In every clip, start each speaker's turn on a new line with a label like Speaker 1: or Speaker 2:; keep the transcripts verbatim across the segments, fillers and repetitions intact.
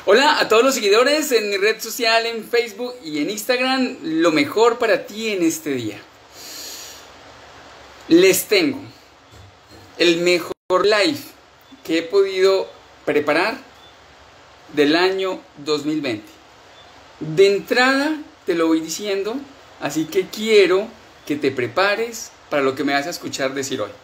Speaker 1: Hola a todos los seguidores en mi red social, en Facebook y en Instagram. Lo mejor para ti en este día. Les tengo el mejor live que he podido preparar del año dos mil veinte. De entrada te lo voy diciendo, así que quiero que te prepares para lo que me vas a escuchar decir hoy.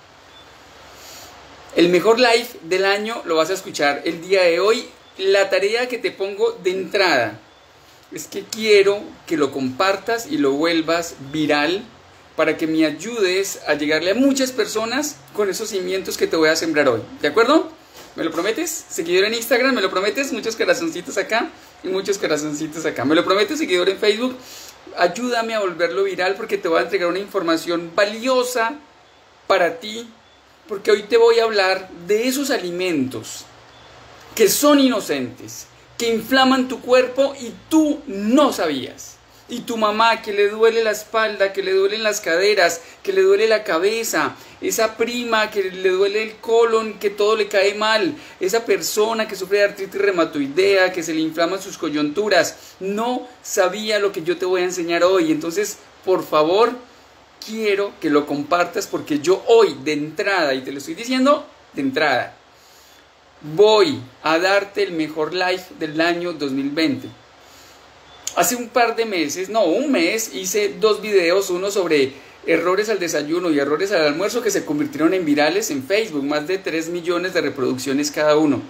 Speaker 1: El mejor live del año lo vas a escuchar el día de hoy. La tarea que te pongo de entrada es que quiero que lo compartas y lo vuelvas viral para que me ayudes a llegarle a muchas personas con esos cimientos que te voy a sembrar hoy. ¿De acuerdo? ¿Me lo prometes? Seguidor en Instagram, ¿me lo prometes? Muchos corazoncitos acá y muchos corazoncitos acá. ¿Me lo prometes? Seguidor en Facebook, ayúdame a volverlo viral porque te voy a entregar una información valiosa para ti, porque hoy te voy a hablar de esos alimentos que son inocentes, que inflaman tu cuerpo y tú no sabías. Y tu mamá que le duele la espalda, que le duelen las caderas, que le duele la cabeza, esa prima que le duele el colon, que todo le cae mal, esa persona que sufre de artritis reumatoidea, que se le inflaman sus coyunturas, no sabía lo que yo te voy a enseñar hoy. Entonces, por favor, quiero que lo compartas porque yo hoy de entrada, y te lo estoy diciendo de entrada, voy a darte el mejor live del año dos mil veinte. Hace un par de meses, no, un mes, hice dos videos, uno sobre errores al desayuno y errores al almuerzo que se convirtieron en virales en Facebook, más de tres millones de reproducciones cada uno.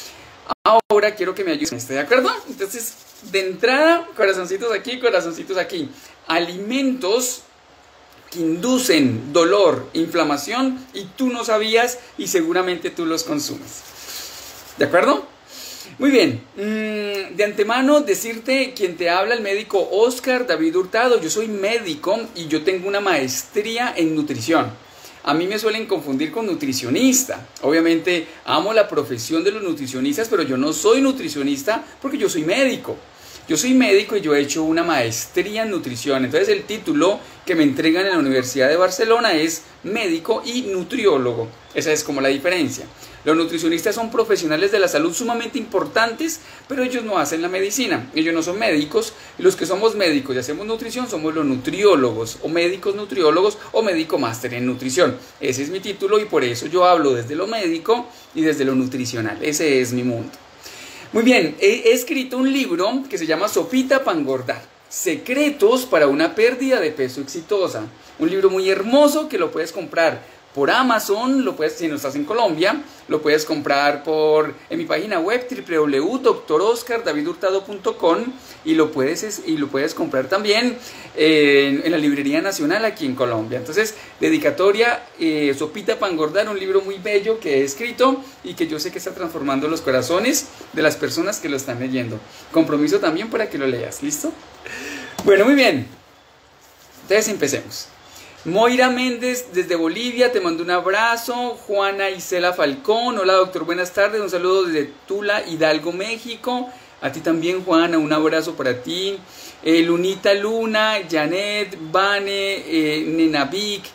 Speaker 1: Ahora quiero que me ayudes, ¿está de acuerdo? Entonces, de entrada, corazoncitos aquí, corazoncitos aquí. Alimentos que inducen dolor, inflamación y tú no sabías y seguramente tú los consumes. ¿De acuerdo? Muy bien, de antemano decirte quien te habla, el médico Oscar David Hurtado. Yo soy médico y yo tengo una maestría en nutrición. A mí me suelen confundir con nutricionista. Obviamente amo la profesión de los nutricionistas, pero yo no soy nutricionista porque yo soy médico. Yo soy médico y yo he hecho una maestría en nutrición. Entonces el título que me entregan en la Universidad de Barcelona es médico y nutriólogo. Esa es como la diferencia. Los nutricionistas son profesionales de la salud sumamente importantes, pero ellos no hacen la medicina. Ellos no son médicos. Los que somos médicos y hacemos nutrición somos los nutriólogos, o médicos nutriólogos, o médico máster en nutrición. Ese es mi título y por eso yo hablo desde lo médico y desde lo nutricional. Ese es mi mundo. Muy bien, he escrito un libro que se llama Sopita para engordar, secretos para una pérdida de peso exitosa. Un libro muy hermoso que lo puedes comprar por Amazon, lo puedes, si no estás en Colombia, lo puedes comprar por en mi página web doble u doble u doble u punto doctor oscar david hurtado punto com y lo puedes y lo puedes comprar también eh, en, en la Librería Nacional aquí en Colombia. Entonces, dedicatoria eh, Sopita para engordar, un libro muy bello que he escrito y que yo sé que está transformando los corazones de las personas que lo están leyendo. Compromiso también para que lo leas, ¿listo? Bueno, muy bien. Entonces empecemos. Moira Méndez desde Bolivia, te mando un abrazo. Juana Isela Falcón, hola doctor, buenas tardes, un saludo desde Tula, Hidalgo, México. A ti también, Juana, un abrazo para ti. eh, Lunita Luna, Janet, Vane, eh, Nenavic,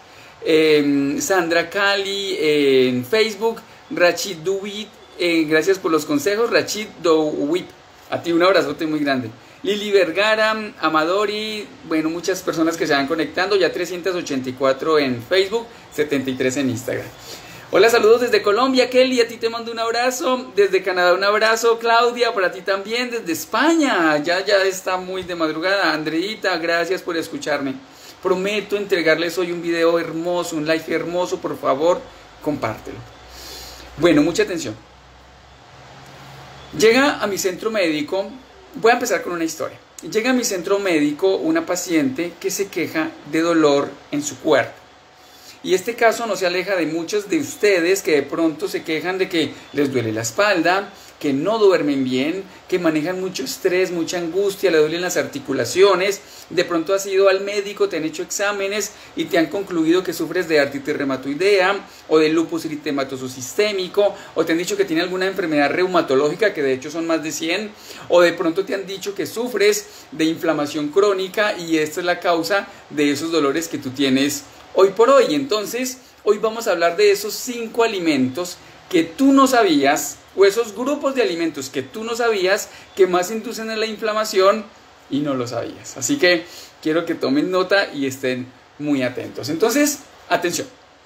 Speaker 1: eh, Sandra Cali eh, en Facebook, Rachid Duwit, eh, gracias por los consejos, Rachid Duwit, a ti un abrazote muy grande. Lili Vergara, Amadori, bueno, muchas personas que se van conectando, ya trescientos ochenta y cuatro en Facebook, setenta y tres en Instagram. Hola, saludos desde Colombia, Kelly, a ti te mando un abrazo, desde Canadá un abrazo, Claudia, para ti también, desde España, ya, ya está muy de madrugada, Andreita, gracias por escucharme. Prometo entregarles hoy un video hermoso, un live hermoso, por favor, compártelo. Bueno, mucha atención. Llega a mi centro médico. Voy a empezar con una historia. Llega a mi centro médico una paciente que se queja de dolor en su cuerpo. Y este caso no se aleja de muchos de ustedes que de pronto se quejan de que les duele la espalda, que no duermen bien, que manejan mucho estrés, mucha angustia, le duelen las articulaciones. De pronto has ido al médico, te han hecho exámenes y te han concluido que sufres de artritis reumatoidea o de lupus eritematoso sistémico, o te han dicho que tienes alguna enfermedad reumatológica, que de hecho son más de cien, o de pronto te han dicho que sufres de inflamación crónica y esta es la causa de esos dolores que tú tienes hoy por hoy. Entonces, hoy vamos a hablar de esos cinco alimentos que tú no sabías o esos grupos de alimentos que tú no sabías que más inducen a la inflamación y no lo sabías. Así que quiero que tomen nota y estén muy atentos. Entonces, atención.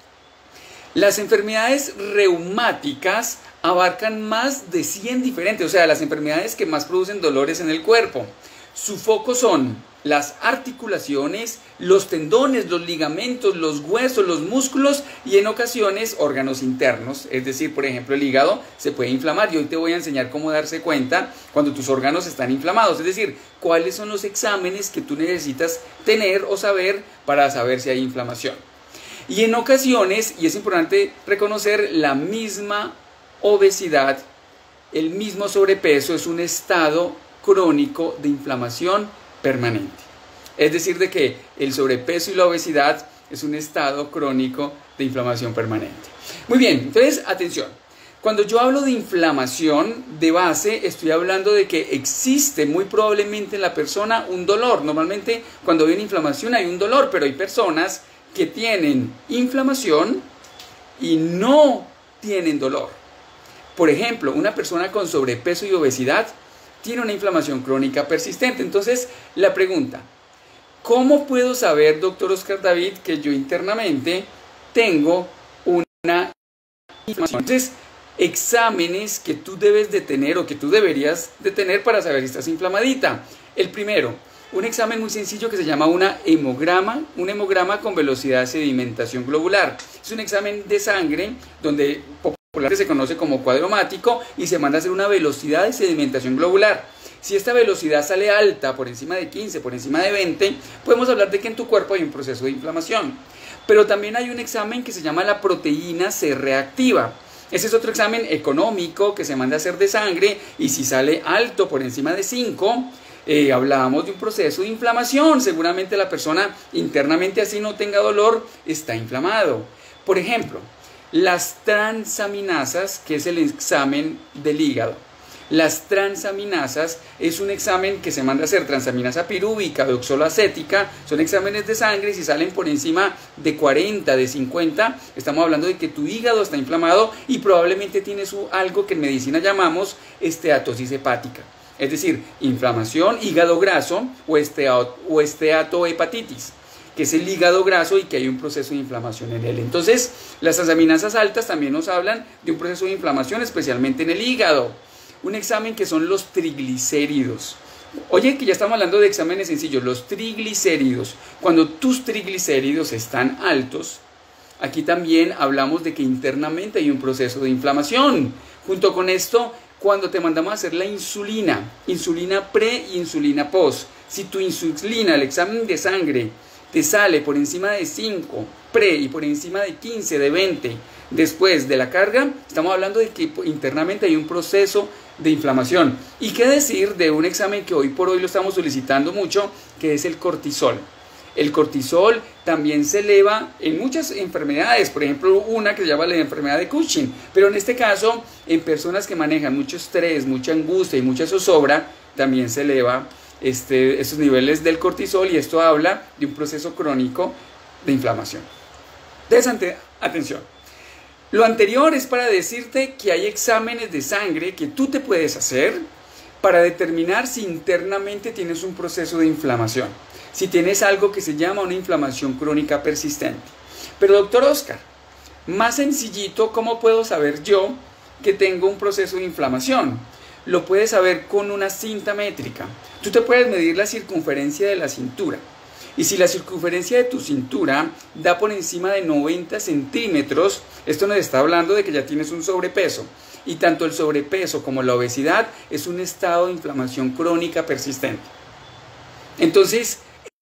Speaker 1: Las enfermedades reumáticas abarcan más de cien diferentes, o sea, las enfermedades que más producen dolores en el cuerpo. Su foco son las articulaciones, los tendones, los ligamentos, los huesos, los músculos y en ocasiones órganos internos. Es decir, por ejemplo, el hígado se puede inflamar y hoy te voy a enseñar cómo darse cuenta cuando tus órganos están inflamados. Es decir, cuáles son los exámenes que tú necesitas tener o saber para saber si hay inflamación. Y en ocasiones, y es importante reconocer, la misma obesidad, el mismo sobrepeso es un estado crónico de inflamación permanente. Es decir, de que el sobrepeso y la obesidad es un estado crónico de inflamación permanente. Muy bien, entonces, atención. Cuando yo hablo de inflamación de base, estoy hablando de que existe muy probablemente en la persona un dolor. Normalmente, cuando hay una inflamación hay un dolor, pero hay personas que tienen inflamación y no tienen dolor. Por ejemplo, una persona con sobrepeso y obesidad tiene una inflamación crónica persistente. Entonces, la pregunta, ¿cómo puedo saber, doctor Oscar David, que yo internamente tengo una inflamación? Entonces, exámenes que tú debes de tener o que tú deberías de tener para saber si estás inflamadita. El primero, un examen muy sencillo que se llama una hemograma, un hemograma con velocidad de sedimentación globular. Es un examen de sangre donde popularmente se conoce como cuadromático y se manda a hacer una velocidad de sedimentación globular. Si esta velocidad sale alta, por encima de quince, por encima de veinte, podemos hablar de que en tu cuerpo hay un proceso de inflamación. Pero también hay un examen que se llama la proteína C reactiva. Ese es otro examen económico que se manda a hacer de sangre y si sale alto, por encima de cinco, eh, hablábamos de un proceso de inflamación. Seguramente la persona internamente, así no tenga dolor, está inflamado. Por ejemplo, las transaminasas, que es el examen del hígado. Las transaminasas es un examen que se manda a hacer, transaminasa pirúvica, de oxaloacética, son exámenes de sangre y si salen por encima de cuarenta, de cincuenta, estamos hablando de que tu hígado está inflamado y probablemente tienes algo que en medicina llamamos esteatosis hepática. Es decir, inflamación, hígado graso o, esteato, o esteatohepatitis, que es el hígado graso y que hay un proceso de inflamación en él. Entonces, las transaminasas altas también nos hablan de un proceso de inflamación, especialmente en el hígado. Un examen que son los triglicéridos. Oye, que ya estamos hablando de exámenes sencillos, los triglicéridos. Cuando tus triglicéridos están altos, aquí también hablamos de que internamente hay un proceso de inflamación. Junto con esto, cuando te mandamos a hacer la insulina, insulina pre e insulina post, si tu insulina, el examen de sangre, te sale por encima de cinco, pre y por encima de quince, de veinte, después de la carga, estamos hablando de que internamente hay un proceso de inflamación. ¿Y qué decir de un examen que hoy por hoy lo estamos solicitando mucho, que es el cortisol? El cortisol también se eleva en muchas enfermedades, por ejemplo una que se llama la enfermedad de Cushing, pero en este caso en personas que manejan mucho estrés, mucha angustia y mucha zozobra, también se eleva este, esos niveles del cortisol y esto habla de un proceso crónico de inflamación. Entonces, atención. Lo anterior es para decirte que hay exámenes de sangre que tú te puedes hacer para determinar si internamente tienes un proceso de inflamación, si tienes algo que se llama una inflamación crónica persistente. Pero doctor Oscar, más sencillito, ¿cómo puedo saber yo que tengo un proceso de inflamación? Lo puedes saber con una cinta métrica. Tú te puedes medir la circunferencia de la cintura. Y si la circunferencia de tu cintura da por encima de noventa centímetros, esto nos está hablando de que ya tienes un sobrepeso. Y tanto el sobrepeso como la obesidad es un estado de inflamación crónica persistente. Entonces,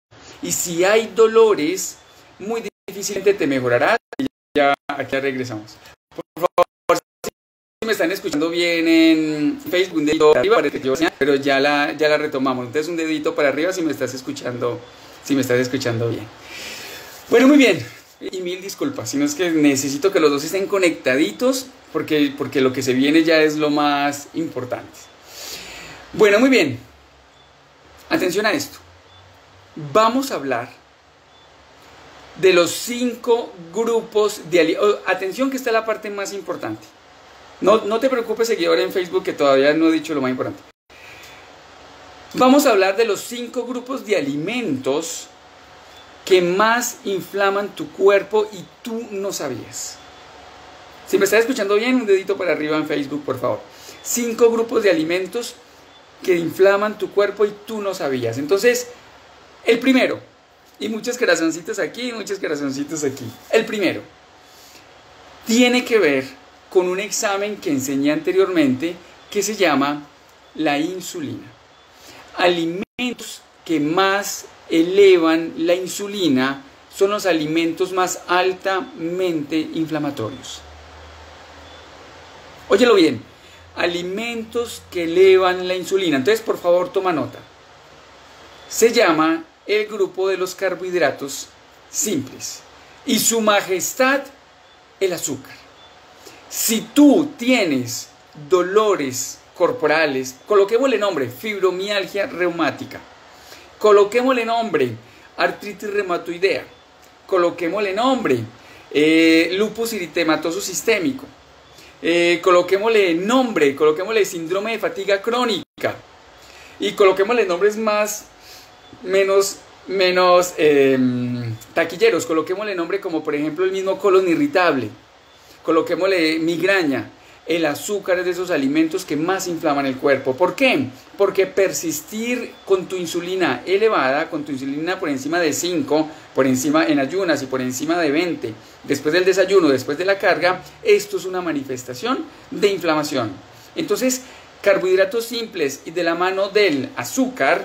Speaker 1: y si hay dolores, muy difícilmente te mejorará. Y ya aquí ya regresamos. Por favor, si me están escuchando bien en Facebook, un dedito para arriba, pero ya la, ya la retomamos. Entonces un dedito para arriba si me estás escuchando Si me estás escuchando bien. Bueno, muy bien. Y mil disculpas, sino es que necesito que los dos estén conectaditos porque, porque lo que se viene ya es lo más importante. Bueno, muy bien. Atención a esto. Vamos a hablar de los cinco grupos de alimentos. Atención que esta es la parte más importante. No, no te preocupes, seguidor en Facebook, que todavía no he dicho lo más importante. Vamos a hablar de los cinco grupos de alimentos que más inflaman tu cuerpo y tú no sabías. Si me estás escuchando bien, un dedito para arriba en Facebook, por favor. Cinco grupos de alimentos que inflaman tu cuerpo y tú no sabías. Entonces, el primero, y muchos corazoncitos aquí, muchos corazoncitos aquí. El primero tiene que ver con un examen que enseñé anteriormente que se llama la insulina. Alimentos que más elevan la insulina son los alimentos más altamente inflamatorios. Óyelo bien, alimentos que elevan la insulina. Entonces, por favor, toma nota. Se llama el grupo de los carbohidratos simples y su majestad, el azúcar. Si tú tienes dolores corporales, coloquémosle nombre, fibromialgia reumática, coloquémosle nombre, artritis reumatoidea, coloquémosle nombre, eh, lupus eritematoso sistémico, eh, coloquémosle nombre, coloquémosle síndrome de fatiga crónica y coloquémosle nombres más, menos, menos eh, taquilleros, coloquémosle nombre como por ejemplo el mismo colon irritable, coloquémosle migraña. El azúcar es de esos alimentos que más inflaman el cuerpo. ¿Por qué? Porque persistir con tu insulina elevada, con tu insulina por encima de cinco, por encima en ayunas y por encima de veinte, después del desayuno, después de la carga, esto es una manifestación de inflamación. Entonces, carbohidratos simples y de la mano del azúcar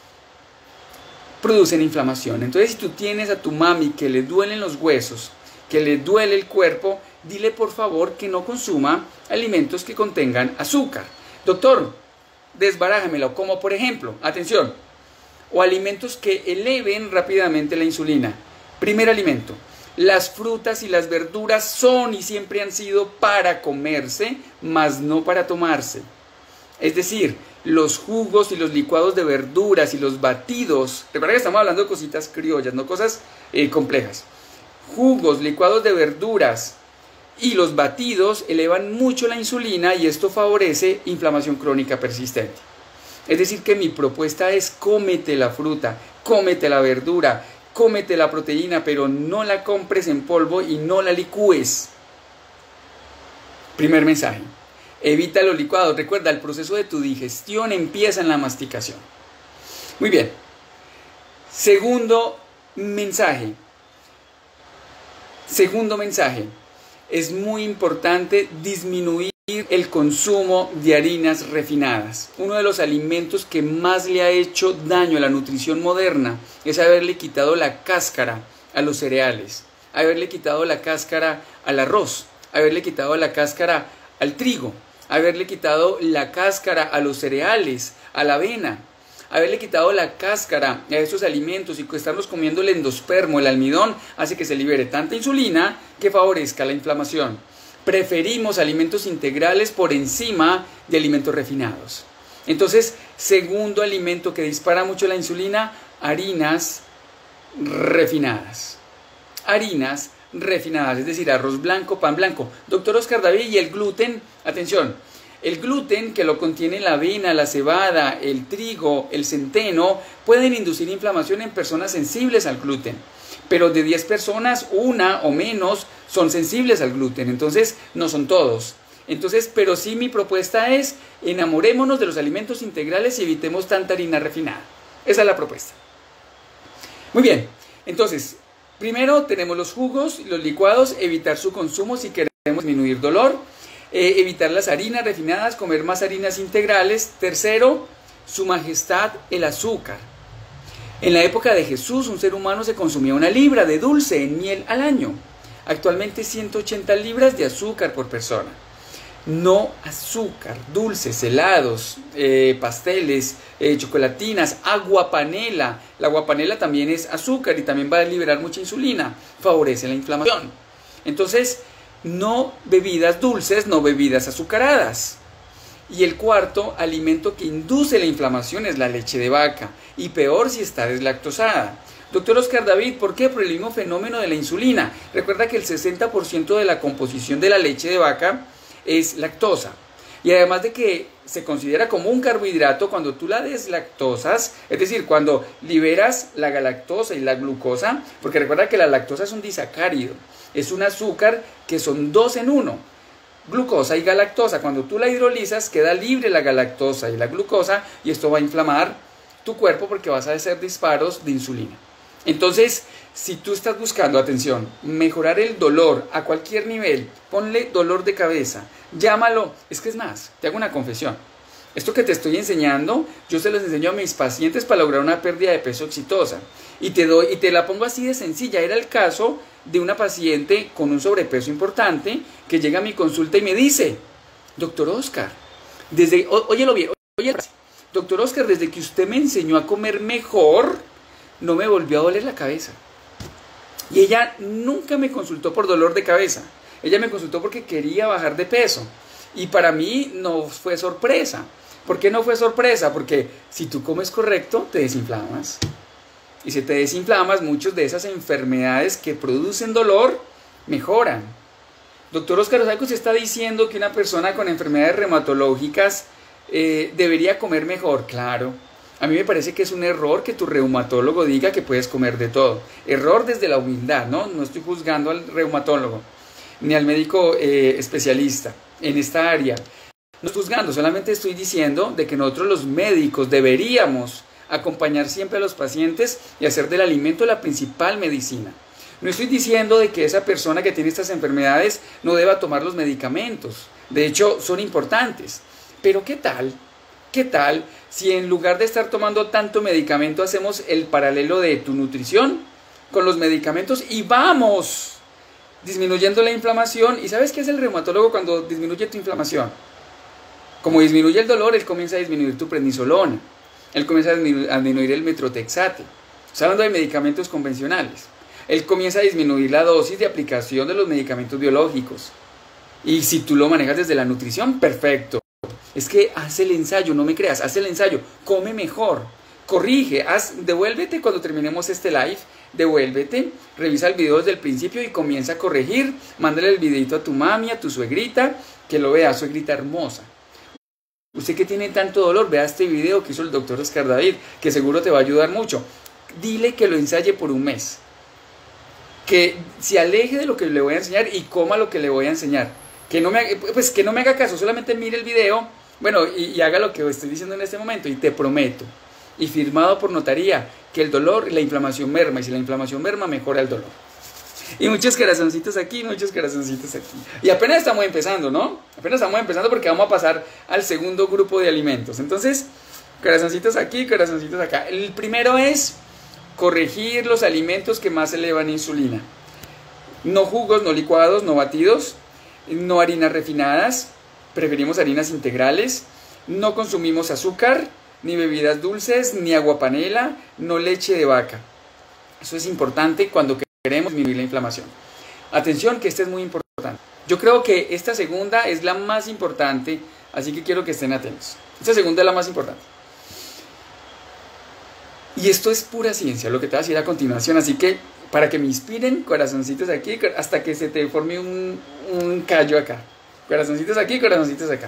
Speaker 1: producen inflamación. Entonces, si tú tienes a tu mami que le duelen los huesos, que le duele el cuerpo, dile por favor que no consuma alimentos que contengan azúcar. Doctor, desbarájamelo, como por ejemplo, atención, o alimentos que eleven rápidamente la insulina. Primer alimento, las frutas y las verduras son y siempre han sido para comerse, mas no para tomarse. Es decir, los jugos y los licuados de verduras y los batidos, recuerda que estamos hablando de cositas criollas, no cosas eh, complejas. Jugos, licuados de verduras y los batidos elevan mucho la insulina y esto favorece inflamación crónica persistente. Es decir que mi propuesta es cómete la fruta, cómete la verdura, cómete la proteína, pero no la compres en polvo y no la licúes. Primer mensaje, evita los licuados. Recuerda, el proceso de tu digestión empieza en la masticación. Muy bien. Segundo mensaje. Segundo mensaje, es muy importante disminuir el consumo de harinas refinadas. Uno de los alimentos que más le ha hecho daño a la nutrición moderna es haberle quitado la cáscara a los cereales, haberle quitado la cáscara al arroz, haberle quitado la cáscara al trigo, haberle quitado la cáscara a los cereales, a la avena, haberle quitado la cáscara a esos alimentos y estarnos comiendo el endospermo, el almidón, hace que se libere tanta insulina que favorezca la inflamación. Preferimos alimentos integrales por encima de alimentos refinados. Entonces, segundo alimento que dispara mucho la insulina, harinas refinadas. Harinas refinadas, es decir, arroz blanco, pan blanco. Doctor Oscar David, ¿y el gluten? Atención. El gluten, que lo contiene la avena, la cebada, el trigo, el centeno, pueden inducir inflamación en personas sensibles al gluten. Pero de diez personas, una o menos son sensibles al gluten. Entonces, no son todos. Entonces, pero sí mi propuesta es, enamorémonos de los alimentos integrales y evitemos tanta harina refinada. Esa es la propuesta. Muy bien. Entonces, primero tenemos los jugos y los licuados, evitar su consumo si queremos disminuir dolor. Eh, evitar las harinas refinadas, comer más harinas integrales. Tercero, su majestad, el azúcar. En la época de Jesús, un ser humano se consumía una libra de dulce en miel al año. Actualmente ciento ochenta libras de azúcar por persona. No azúcar, dulces, helados, eh, pasteles, eh, chocolatinas, agua panela. La agua panela también es azúcar y también va a liberar mucha insulina. Favorece la inflamación. Entonces, no bebidas dulces, no bebidas azucaradas. Y el cuarto alimento que induce la inflamación es la leche de vaca, y peor si está deslactosada. Doctor Oscar David, ¿por qué? Por el mismo fenómeno de la insulina. Recuerda que el sesenta por ciento de la composición de la leche de vaca es lactosa. Y además de que se considera como un carbohidrato, cuando tú la deslactosas, es decir, cuando liberas la galactosa y la glucosa, porque recuerda que la lactosa es un disacárido, es un azúcar que son dos en uno, glucosa y galactosa. Cuando tú la hidrolizas, queda libre la galactosa y la glucosa, y esto va a inflamar tu cuerpo porque vas a hacer disparos de insulina. Entonces, si tú estás buscando, atención, mejorar el dolor a cualquier nivel, ponle dolor de cabeza, llámalo, es que es más, te hago una confesión. Esto que te estoy enseñando, yo se los enseño a mis pacientes para lograr una pérdida de peso exitosa. Y te doy, y te la pongo así de sencilla. Era el caso de una paciente con un sobrepeso importante que llega a mi consulta y me dice, doctor Oscar, desde, ó, óyelo bien, óyelo, doctor Oscar, desde que usted me enseñó a comer mejor, no me volvió a doler la cabeza. Y ella nunca me consultó por dolor de cabeza. Ella me consultó porque quería bajar de peso. Y para mí no fue sorpresa. ¿Por qué no fue sorpresa? Porque si tú comes correcto, te desinflamas. Y si te desinflamas, muchas de esas enfermedades que producen dolor mejoran. Doctor Oscar, ¿sabe que usted está diciendo que una persona con enfermedades reumatológicas eh, debería comer mejor? Claro. A mí me parece que es un error que tu reumatólogo diga que puedes comer de todo. Error desde la humildad, ¿no? No estoy juzgando al reumatólogo ni al médico eh, especialista en esta área. No estoy juzgando, solamente estoy diciendo de que nosotros los médicos deberíamos acompañar siempre a los pacientes y hacer del alimento la principal medicina. No estoy diciendo de que esa persona que tiene estas enfermedades no deba tomar los medicamentos. De hecho, son importantes. Pero ¿qué tal? ¿Qué tal si en lugar de estar tomando tanto medicamento hacemos el paralelo de tu nutrición con los medicamentos y vamos disminuyendo la inflamación? ¿Y sabes qué es el reumatólogo cuando disminuye tu inflamación? Como disminuye el dolor, él comienza a disminuir tu prednisolona, él comienza a disminuir, a disminuir el metrotexate. Estoy hablando de medicamentos convencionales. Él comienza a disminuir la dosis de aplicación de los medicamentos biológicos. Y si tú lo manejas desde la nutrición, perfecto. Es que haz el ensayo, no me creas, haz el ensayo, come mejor, corrige, haz, devuélvete cuando terminemos este live, devuélvete, revisa el video desde el principio y comienza a corregir, mándale el videito a tu mami, a tu suegrita, que lo vea, suegrita hermosa. Usted que tiene tanto dolor, vea este video que hizo el doctor Oscar David, que seguro te va a ayudar mucho. Dile que lo ensaye por un mes, que se aleje de lo que le voy a enseñar y coma lo que le voy a enseñar. Que no me, pues que no me haga caso, solamente mire el video, bueno, y, y haga lo que estoy diciendo en este momento, y te prometo, y firmado por notaría, que el dolor y la inflamación merma, y si la inflamación merma, mejora el dolor. Y muchos corazoncitos aquí, muchos corazoncitos aquí. Y apenas estamos empezando, ¿no? Apenas estamos empezando porque vamos a pasar al segundo grupo de alimentos. Entonces, corazoncitos aquí, corazoncitos acá. El primero es corregir los alimentos que más elevan insulina. No jugos, no licuados, no batidos. No harinas refinadas, preferimos harinas integrales, no consumimos azúcar, ni bebidas dulces, ni agua panela, no leche de vaca. Eso es importante cuando queremos disminuir la inflamación. Atención que esta es muy importante. Yo creo que esta segunda es la más importante, así que quiero que estén atentos. Esta segunda es la más importante. Y esto es pura ciencia, lo que te voy a decir a continuación, así que para que me inspiren, corazoncitos aquí, hasta que se te forme un, un callo acá. Corazoncitos aquí, corazoncitos acá.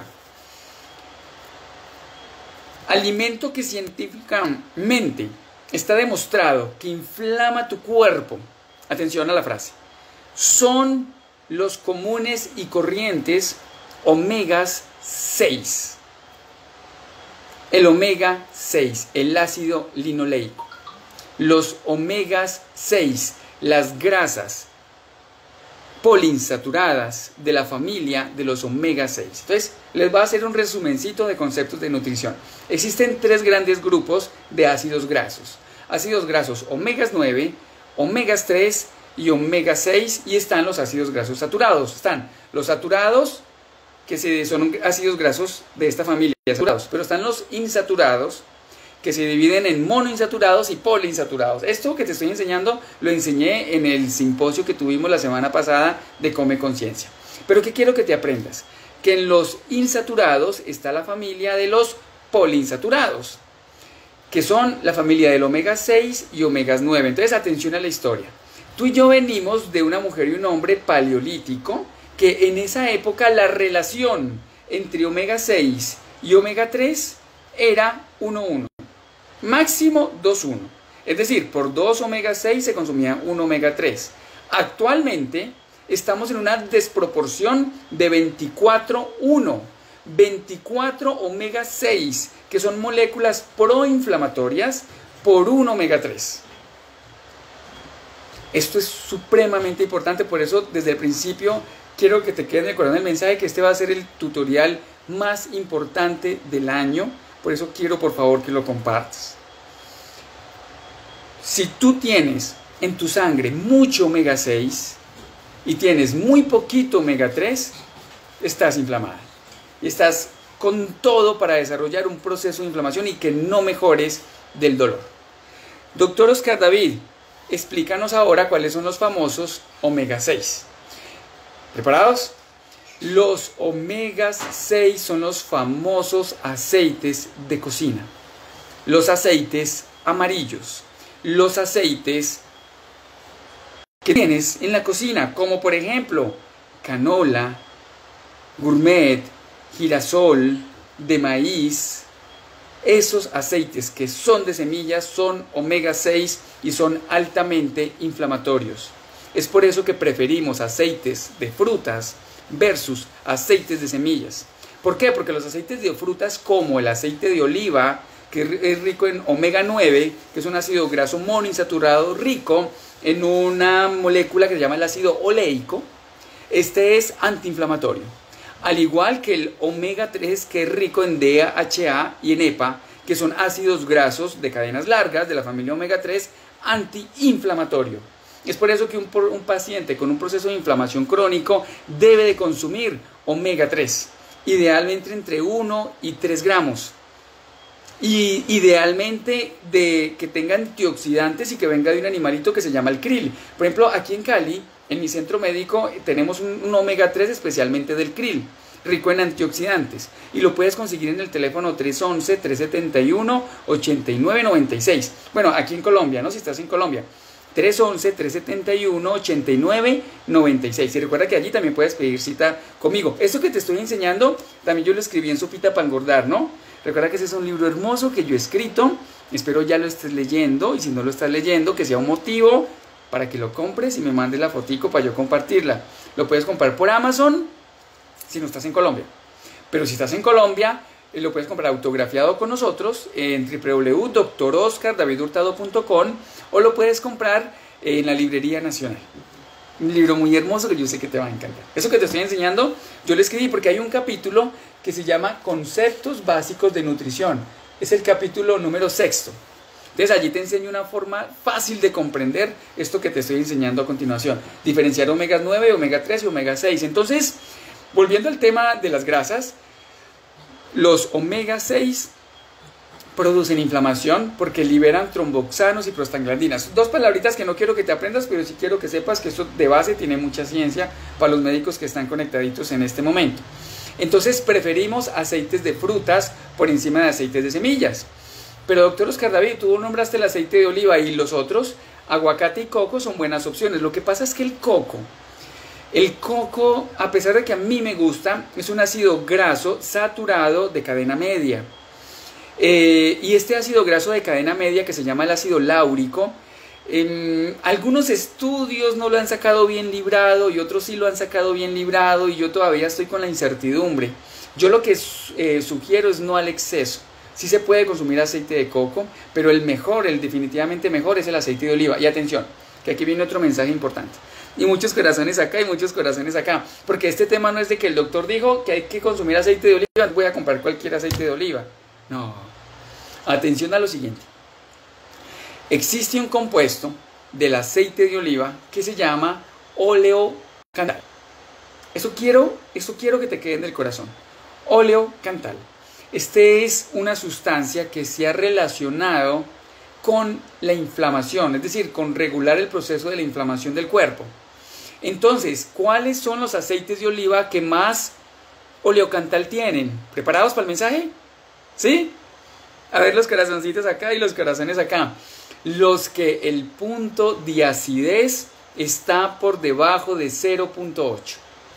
Speaker 1: Alimento que científicamente está demostrado que inflama tu cuerpo. Atención a la frase. Son los comunes y corrientes omegas seis. El omega seis, el ácido linoleico. Los omegas seis, las grasas poliinsaturadas de la familia de los omega seis. Entonces, les voy a hacer un resumencito de conceptos de nutrición. Existen tres grandes grupos de ácidos grasos. Ácidos grasos omegas nueve, omegas tres y omega seis, y están los ácidos grasos saturados. Están los saturados, que son ácidos grasos de esta familia, saturados, pero están los insaturados, que se dividen en monoinsaturados y poliinsaturados. Esto que te estoy enseñando lo enseñé en el simposio que tuvimos la semana pasada de Come Conciencia. Pero ¿qué quiero que te aprendas? Que en los insaturados está la familia de los poliinsaturados, que son la familia del omega seis y omega nueve. Entonces, atención a la historia. Tú y yo venimos de una mujer y un hombre paleolítico que en esa época la relación entre omega seis y omega tres era uno uno, máximo dos uno. Es decir, por dos omega seis se consumía un omega tres. Actualmente estamos en una desproporción de veinticuatro uno, veinticuatro omega seis, que son moléculas proinflamatorias, por un omega tres. Esto es supremamente importante, por eso desde el principio quiero que te quede en el corazón el mensaje que este va a ser el tutorial más importante del año, por eso quiero por favor que lo compartas. Si tú tienes en tu sangre mucho omega seis y tienes muy poquito omega tres, estás inflamada y estás con todo para desarrollar un proceso de inflamación y que no mejores del dolor. Doctor Oscar David, explícanos ahora cuáles son los famosos omega seis. ¿Preparados? Los omega seis son los famosos aceites de cocina, los aceites amarillos, los aceites que tienes en la cocina, como por ejemplo canola, gourmet, girasol, de maíz. Esos aceites que son de semillas son omega seis y son altamente inflamatorios. Es por eso que preferimos aceites de frutas versus aceites de semillas. ¿Por qué? Porque los aceites de frutas, como el aceite de oliva, que es rico en omega nueve, que es un ácido graso monoinsaturado rico en una molécula que se llama el ácido oleico, este es antiinflamatorio. Al igual que el omega tres, que es rico en D H A y en E P A, que son ácidos grasos de cadenas largas de la familia omega tres, antiinflamatorio. Es por eso que un, un paciente con un proceso de inflamación crónico debe de consumir omega tres, idealmente entre uno y tres gramos. Y idealmente de que tenga antioxidantes y que venga de un animalito que se llama el krill. Por ejemplo, aquí en Cali, en mi centro médico, tenemos un, un omega tres especialmente del krill, rico en antioxidantes, y lo puedes conseguir en el teléfono tres once, tres setenta y uno, ochenta y nueve noventa y seis. Bueno, aquí en Colombia, ¿no? Si estás en Colombia, tres once, tres setenta y uno, ochenta y nueve noventa y seis. Y recuerda que allí también puedes pedir cita conmigo. Esto que te estoy enseñando, también yo lo escribí en Sopita para Engordar, ¿no? Recuerda que ese es un libro hermoso que yo he escrito, espero ya lo estés leyendo, y si no lo estás leyendo, que sea un motivo para que lo compres y me mandes la fotico para yo compartirla. Lo puedes comprar por Amazon si no estás en Colombia, pero si estás en Colombia, eh, lo puedes comprar autografiado con nosotros en w w w punto doctor oscar david hurtado punto com, o lo puedes comprar en la Librería Nacional. Un libro muy hermoso que yo sé que te va a encantar. Eso que te estoy enseñando, yo lo escribí porque hay un capítulo que se llama Conceptos Básicos de Nutrición. Es el capítulo número sexto. Entonces allí te enseño una forma fácil de comprender esto que te estoy enseñando a continuación. Diferenciar omega nueve, omega tres y omega seis. Entonces, volviendo al tema de las grasas, los omega seis producen inflamación porque liberan tromboxanos y prostaglandinas. Dos palabritas que no quiero que te aprendas, pero sí quiero que sepas que esto de base tiene mucha ciencia para los médicos que están conectaditos en este momento. Entonces preferimos aceites de frutas por encima de aceites de semillas. Pero doctor Oscar David, tú nombraste el aceite de oliva y los otros, aguacate y coco, son buenas opciones. Lo que pasa es que el coco, el coco, a pesar de que a mí me gusta, es un ácido graso saturado de cadena media. Eh, y este ácido graso de cadena media, que se llama el ácido láurico, eh, algunos estudios no lo han sacado bien librado y otros sí lo han sacado bien librado, y yo todavía estoy con la incertidumbre. Yo lo que eh, sugiero es no al exceso. Sí se puede consumir aceite de coco, pero el mejor, el definitivamente mejor, es el aceite de oliva. Y atención, que aquí viene otro mensaje importante. Y muchos corazones acá y muchos corazones acá, porque este tema no es de que el doctor dijo que hay que consumir aceite de oliva, voy a comprar cualquier aceite de oliva. No, atención a lo siguiente. Existe un compuesto del aceite de oliva que se llama oleocantal. Eso quiero, eso quiero que te quede en el corazón. Oleocantal. Este es una sustancia que se ha relacionado con la inflamación, es decir, con regular el proceso de la inflamación del cuerpo. Entonces, ¿cuáles son los aceites de oliva que más oleocantal tienen? ¿Preparados para el mensaje? ¿Sí? A ver los corazoncitos acá y los corazones acá. Los que el punto de acidez está por debajo de cero punto ocho.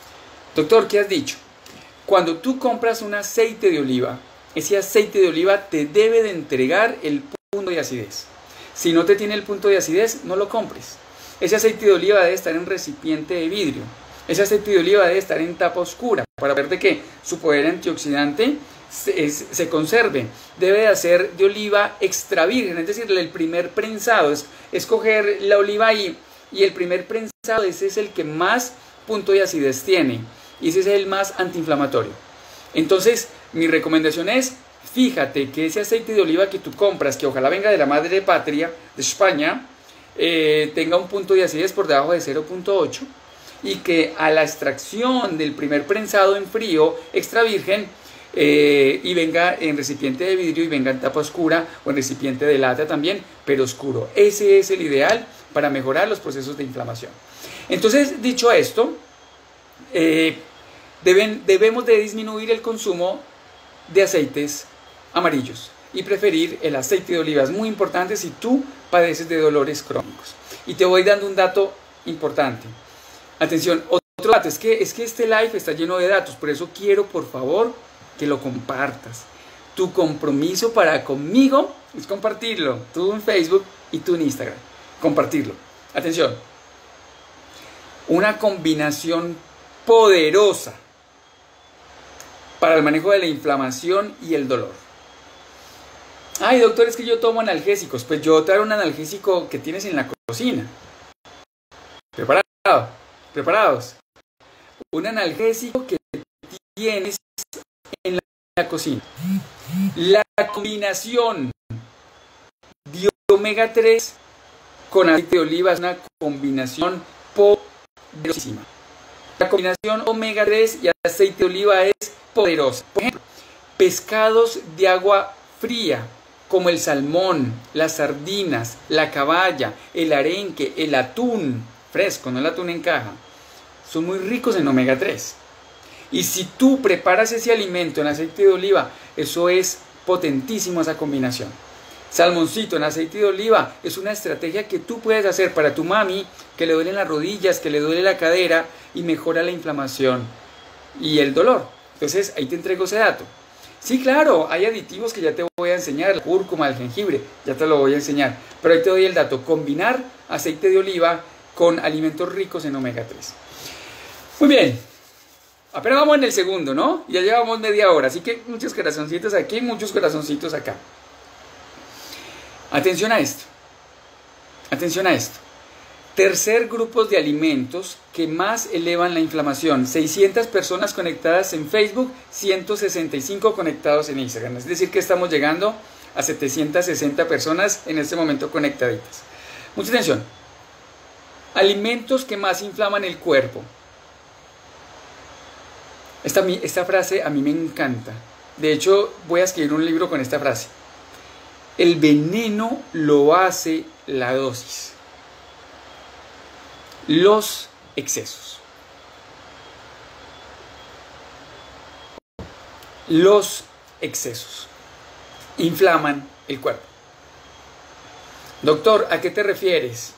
Speaker 1: Doctor, ¿qué has dicho? Cuando tú compras un aceite de oliva, ese aceite de oliva te debe de entregar el punto de acidez. Si no te tiene el punto de acidez, no lo compres. Ese aceite de oliva debe estar en recipiente de vidrio. Ese aceite de oliva debe estar en tapa oscura para ver de que su poder antioxidante se, se conserve. Debe de ser de oliva extra virgen, es decir, el primer prensado. Es, es coger la oliva y, y el primer prensado, ese es el que más punto de acidez tiene. Y ese es el más antiinflamatorio. Entonces, mi recomendación es, fíjate que ese aceite de oliva que tú compras, que ojalá venga de la madre patria, de España, eh, tenga un punto de acidez por debajo de cero punto ocho y que a la extracción del primer prensado en frío, extra virgen, eh, y venga en recipiente de vidrio y venga en tapa oscura o en recipiente de lata también, pero oscuro. Ese es el ideal para mejorar los procesos de inflamación. Entonces, dicho esto, eh, deben, debemos de disminuir el consumo de aceites amarillos y preferir el aceite de oliva. Es muy importante si tú padeces de dolores crónicos. Y te voy dando un dato importante. Atención, otro dato, es que, es que este live está lleno de datos, por eso quiero por favor que lo compartas. Tu compromiso para conmigo es compartirlo, tú en Facebook y tú en Instagram, compartirlo. Atención, una combinación poderosa para el manejo de la inflamación y el dolor. Ay, doctor, es que yo tomo analgésicos. Pues yo traigo un analgésico que tienes en la cocina. Preparado, preparados. Un analgésico que tienes en la cocina. La combinación de omega tres con aceite de oliva es una combinación poderosísima. La combinación omega tres y aceite de oliva es poderosa. Por ejemplo, pescados de agua fría como el salmón, las sardinas, la caballa, el arenque, el atún fresco, no el atún en caja, son muy ricos en omega tres. Y si tú preparas ese alimento en aceite de oliva, eso es potentísimo, esa combinación. Salmoncito en aceite de oliva es una estrategia que tú puedes hacer para tu mami que le duelen las rodillas, que le duele la cadera y mejora la inflamación y el dolor. Entonces ahí te entrego ese dato. Sí, claro, hay aditivos que ya te voy a enseñar, la cúrcuma, el jengibre, ya te lo voy a enseñar. Pero ahí te doy el dato, combinar aceite de oliva con alimentos ricos en omega tres. Muy bien, apenas vamos en el segundo, ¿no? Ya llevamos media hora, así que muchos corazoncitos aquí, muchos corazoncitos acá. Atención a esto, atención a esto. Tercer grupo de alimentos que más elevan la inflamación. seiscientas personas conectadas en Facebook, ciento sesenta y cinco conectados en Instagram. Es decir que estamos llegando a setecientas sesenta personas en este momento conectaditas. Mucha atención. Alimentos que más inflaman el cuerpo. Esta, esta frase a mí me encanta. De hecho, voy a escribir un libro con esta frase. El veneno lo hace la dosis. Los excesos. Los excesos inflaman el cuerpo. Doctor, ¿a qué te refieres?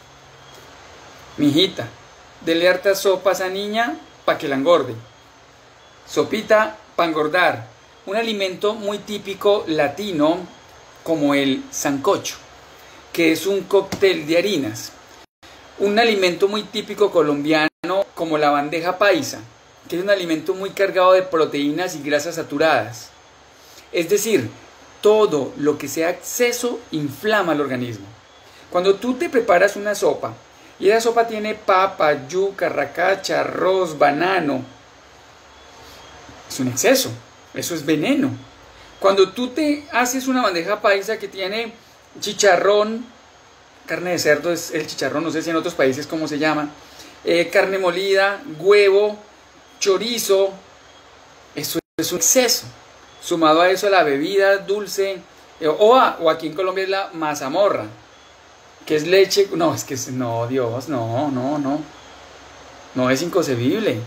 Speaker 1: Mijita, dele harta sopa a esa niña para que la engorde. Sopita para engordar. Un alimento muy típico latino como el sancocho, que es un cóctel de harinas. Un alimento muy típico colombiano como la bandeja paisa, que es un alimento muy cargado de proteínas y grasas saturadas. Es decir, todo lo que sea exceso inflama el organismo. Cuando tú te preparas una sopa, y esa sopa tiene papa, yuca, racacha, arroz, banano, es un exceso, eso es veneno. Cuando tú te haces una bandeja paisa que tiene chicharrón, carne de cerdo es el chicharrón, no sé si en otros países cómo se llama, eh, carne molida, huevo, chorizo, eso es un exceso. Sumado a eso la bebida dulce, eh, o, a, o aquí en Colombia es la mazamorra, que es leche, no, es que es, no, Dios, no, no, no, no es inconcebible.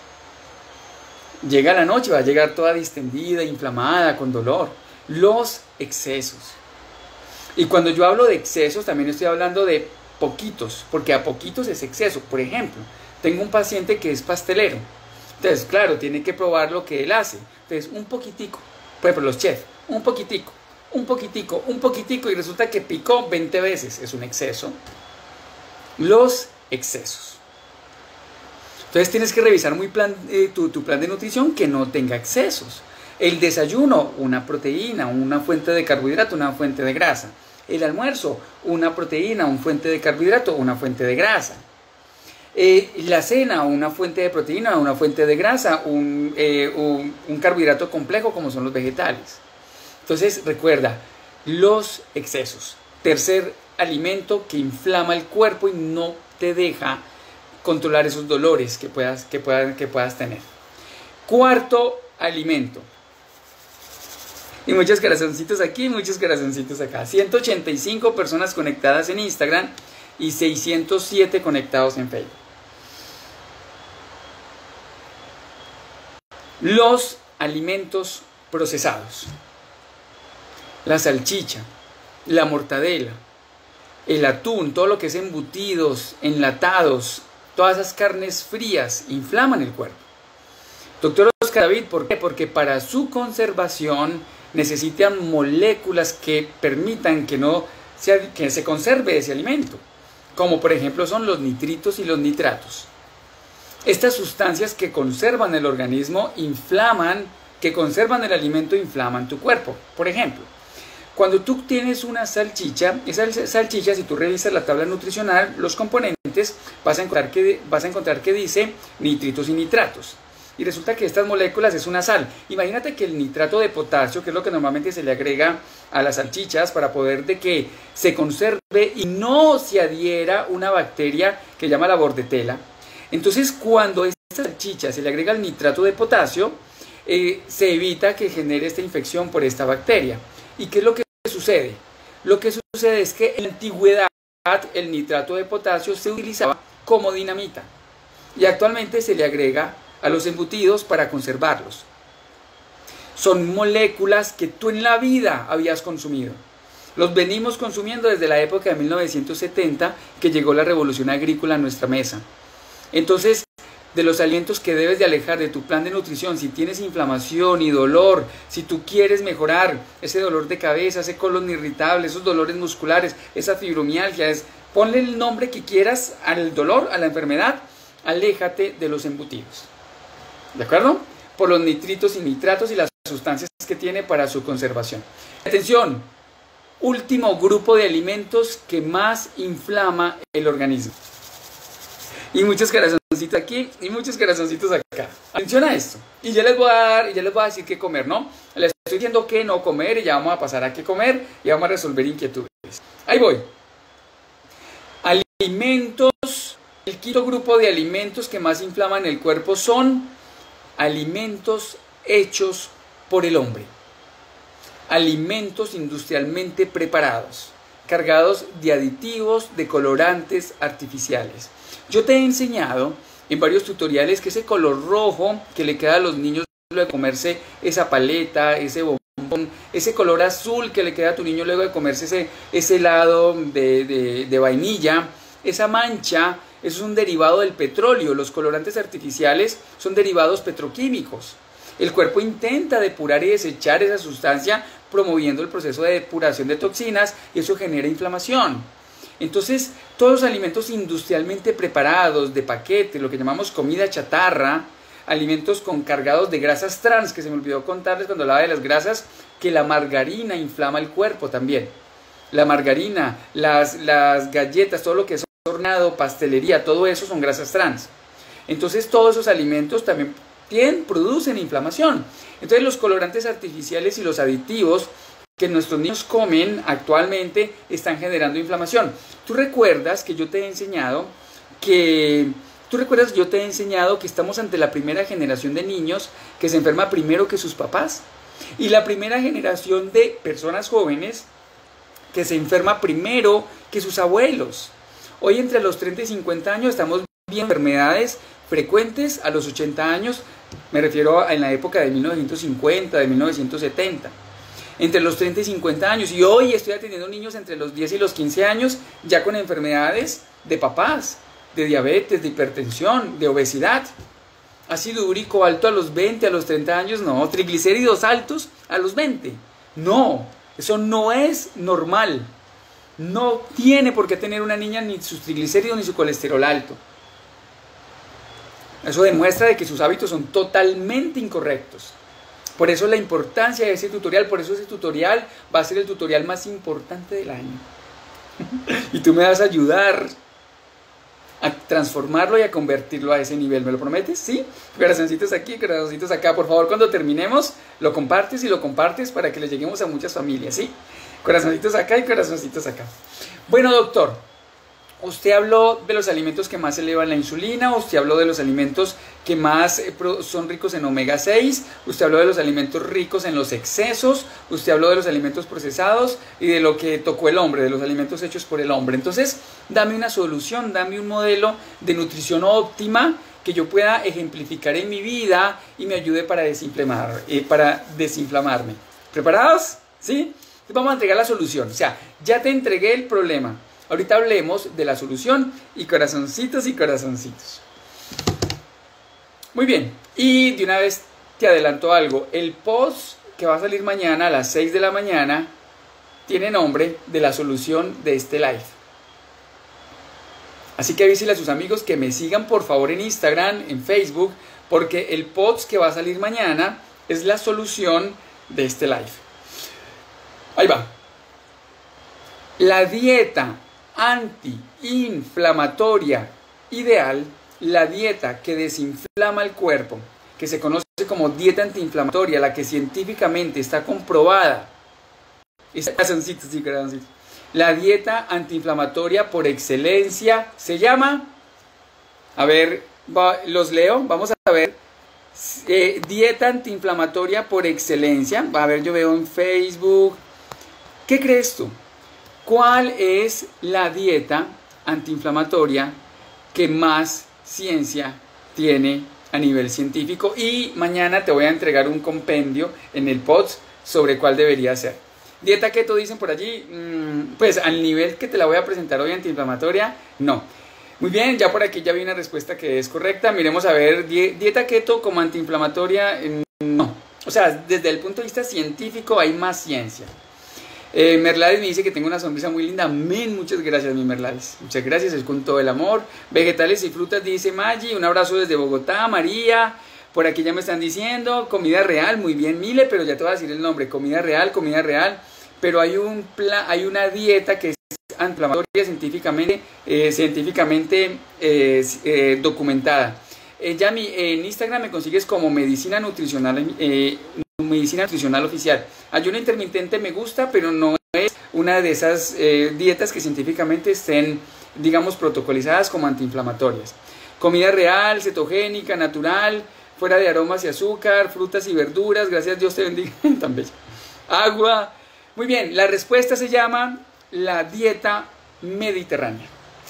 Speaker 1: Llega la noche, va a llegar toda distendida, inflamada, con dolor. Los excesos. Y cuando yo hablo de excesos, también estoy hablando de poquitos, porque a poquitos es exceso. Por ejemplo, tengo un paciente que es pastelero. Entonces, claro, tiene que probar lo que él hace. Entonces, un poquitico, por ejemplo, los chefs, un poquitico, un poquitico, un poquitico, y resulta que picó veinte veces. Es un exceso. Los excesos. Entonces, tienes que revisar muy plan, eh, tu, tu plan de nutrición que no tenga excesos. El desayuno, una proteína, una fuente de carbohidrato, una fuente de grasa. El almuerzo, una proteína, una fuente de carbohidrato, una fuente de grasa. Eh, la cena, una fuente de proteína, una fuente de grasa, un, eh, un, un carbohidrato complejo como son los vegetales. Entonces, recuerda, los excesos. Tercer alimento que inflama el cuerpo y no te deja controlar esos dolores que puedas, que puedas, que puedas tener. Cuarto alimento. Y muchos corazoncitos aquí, muchos corazoncitos acá. ciento ochenta y cinco personas conectadas en Instagram y seiscientos siete conectados en Facebook. Los alimentos procesados. La salchicha, la mortadela, el atún, todo lo que es embutidos, enlatados, todas esas carnes frías inflaman el cuerpo. Doctor Oscar David, ¿por qué? Porque para su conservación necesitan moléculas que permitan que, no se, que se conserve ese alimento, como por ejemplo son los nitritos y los nitratos. Estas sustancias que conservan el organismo inflaman, que conservan el alimento, inflaman tu cuerpo. Por ejemplo, cuando tú tienes una salchicha, esa salchicha, si tú revisas la tabla nutricional, los componentes, vas a encontrar que, vas a encontrar que dice nitritos y nitratos. Y resulta que estas moléculas es una sal. Imagínate que el nitrato de potasio, que es lo que normalmente se le agrega a las salchichas para poder de que se conserve y no se adhiera una bacteria que llama la bordetela. Entonces, cuando a esta salchicha se le agrega el nitrato de potasio, eh, se evita que genere esta infección por esta bacteria. ¿Y qué es lo que sucede? Lo que sucede es que en la antigüedad el nitrato de potasio se utilizaba como dinamita. Y actualmente se le agrega a los embutidos para conservarlos. Son moléculas que tú en la vida habías consumido. Los venimos consumiendo desde la época de mil novecientos setenta, que llegó la revolución agrícola a nuestra mesa. Entonces, de los alimentos que debes de alejar de tu plan de nutrición, si tienes inflamación y dolor, si tú quieres mejorar ese dolor de cabeza, ese colon irritable, esos dolores musculares, esa fibromialgia, es, ponle el nombre que quieras al dolor, a la enfermedad, aléjate de los embutidos. ¿De acuerdo? Por los nitritos y nitratos y las sustancias que tiene para su conservación. Atención, último grupo de alimentos que más inflama el organismo. Y muchos corazoncitos aquí y muchos corazoncitos acá. Atención a esto. Y ya les voy a dar, y ya les voy a decir qué comer, ¿no? Les estoy diciendo qué no comer y ya vamos a pasar a qué comer y vamos a resolver inquietudes. Ahí voy. Alimentos. El quinto grupo de alimentos que más inflaman el cuerpo son alimentos hechos por el hombre. Alimentos industrialmente preparados, cargados de aditivos, de colorantes artificiales. Yo te he enseñado en varios tutoriales que ese color rojo que le queda a los niños luego de comerse esa paleta, ese bombón, ese color azul que le queda a tu niño luego de comerse ese, ese helado de, de, de vainilla, esa mancha, eso es un derivado del petróleo. Los colorantes artificiales son derivados petroquímicos. El cuerpo intenta depurar y desechar esa sustancia promoviendo el proceso de depuración de toxinas y eso genera inflamación. Entonces, todos los alimentos industrialmente preparados, de paquete, lo que llamamos comida chatarra, alimentos con cargados de grasas trans, que se me olvidó contarles cuando hablaba de las grasas, que la margarina inflama el cuerpo también. La margarina, las, las galletas, todo lo que es horneado, pastelería, todo eso son grasas trans. Entonces, todos esos alimentos también tienen, producen inflamación. Entonces, los colorantes artificiales y los aditivos que nuestros niños comen actualmente están generando inflamación. Tú recuerdas que yo te he enseñado que tú recuerdas que yo te he enseñado que estamos ante la primera generación de niños que se enferma primero que sus papás y la primera generación de personas jóvenes que se enferma primero que sus abuelos. Hoy entre los treinta y cincuenta años estamos viendo enfermedades frecuentes a los ochenta años, me refiero a en la época de mil novecientos cincuenta, de mil novecientos setenta. Entre los treinta y cincuenta años, y hoy estoy atendiendo niños entre los diez y los quince años ya con enfermedades de papás, de diabetes, de hipertensión, de obesidad. Ácido úrico alto a los veinte, a los treinta años, no. Triglicéridos altos a los veinte. No, eso no es normal. No tiene por qué tener una niña ni sus triglicéridos ni su colesterol alto. Eso demuestra de que sus hábitos son totalmente incorrectos. Por eso la importancia de ese tutorial, por eso ese tutorial va a ser el tutorial más importante del año. Y tú me vas a ayudar a transformarlo y a convertirlo a ese nivel. ¿Me lo prometes? ¿Sí? Corazoncitos aquí, corazoncitos acá. Por favor, cuando terminemos, lo compartes y lo compartes para que le lleguemos a muchas familias. ¿Sí? Corazoncitos acá y corazoncitos acá. Bueno, doctor, usted habló de los alimentos que más elevan la insulina, usted habló de los alimentos que más son ricos en omega seis, usted habló de los alimentos ricos en los excesos, usted habló de los alimentos procesados y de lo que tocó el hombre, de los alimentos hechos por el hombre. Entonces, dame una solución, dame un modelo de nutrición óptima que yo pueda ejemplificar en mi vida y me ayude para desinflamar, eh, para desinflamarme. ¿Preparados? ¿Sí? Entonces vamos a entregar la solución. O sea, ya te entregué el problema. Ahorita hablemos de la solución y corazoncitos y corazoncitos. Muy bien, y de una vez te adelanto algo. El post que va a salir mañana a las seis de la mañana tiene nombre de la solución de este live. Así que avísele a sus amigos que me sigan por favor en Instagram, en Facebook, porque el post que va a salir mañana es la solución de este live. Ahí va. La dieta antiinflamatoria ideal, la dieta que desinflama el cuerpo, que se conoce como dieta antiinflamatoria, la que científicamente está comprobada. La dieta antiinflamatoria por excelencia se llama, a ver, va, los leo, vamos a ver, eh, dieta antiinflamatoria por excelencia. A ver, yo veo en Facebook. ¿Qué crees tú? ¿Cuál es la dieta antiinflamatoria que más ciencia tiene a nivel científico? Y mañana te voy a entregar un compendio en el post sobre cuál debería ser. Dieta keto dicen por allí, mm, pues al nivel que te la voy a presentar hoy antiinflamatoria, no. Muy bien, ya por aquí ya vi una respuesta que es correcta. Miremos a ver, dieta keto como antiinflamatoria, no. O sea, desde el punto de vista científico hay más ciencia. Eh, Merladis me dice que tengo una sonrisa muy linda. Amén, muchas gracias mi Merladis. Muchas gracias, es con todo el amor. Vegetales y frutas dice Maggi, un abrazo desde Bogotá. María, por aquí ya me están diciendo, comida real, muy bien Mile, pero ya te voy a decir el nombre, comida real, comida real. Pero hay, un pla hay una dieta que es antiinflamatoria científicamente, eh, científicamente eh, eh, documentada. Eh, ya mi, eh, en Instagram me consigues como medicina nutricional, eh, medicina nutricional oficial. Ayuno intermitente me gusta, pero no es una de esas eh, dietas que científicamente estén, digamos, protocolizadas como antiinflamatorias. Comida real, cetogénica, natural, fuera de aromas y azúcar, frutas y verduras, gracias Dios te bendiga, tan bella. Agua. Muy bien, la respuesta se llama la dieta mediterránea.